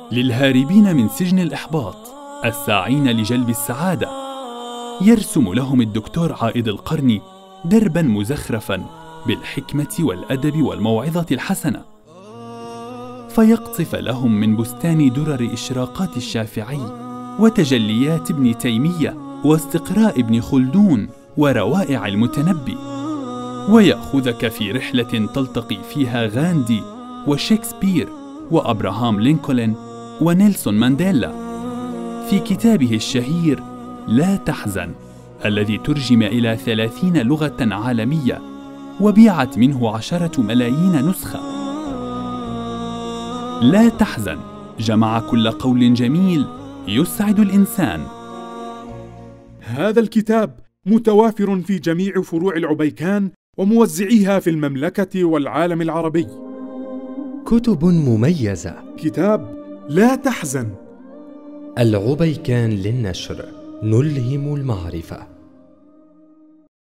للهاربين من سجن الإحباط الساعين لجلب السعادة. يرسم لهم الدكتور عائد القرني درباً مزخرفاً بالحكمة والأدب والموعظة الحسنة، فيقطف لهم من بستان درر إشراقات الشافعي وتجليات ابن تيمية واستقراء ابن خلدون وروائع المتنبي، ويأخذك في رحلة تلتقي فيها غاندي وشكسبير وأبراهام لينكولن ونيلسون مانديلا في كتابه الشهير لا تحزن، الذي ترجم إلى 30 لغة عالمية وبيعت منه 10 ملايين نسخة. لا تحزن جمع كل قول جميل يسعد الإنسان. هذا الكتاب متوافر في جميع فروع العبيكان وموزعيها في المملكة والعالم العربي. كتب مميزة. كتاب لا تحزن. العبيكان للنشر، نلهم المعرفة.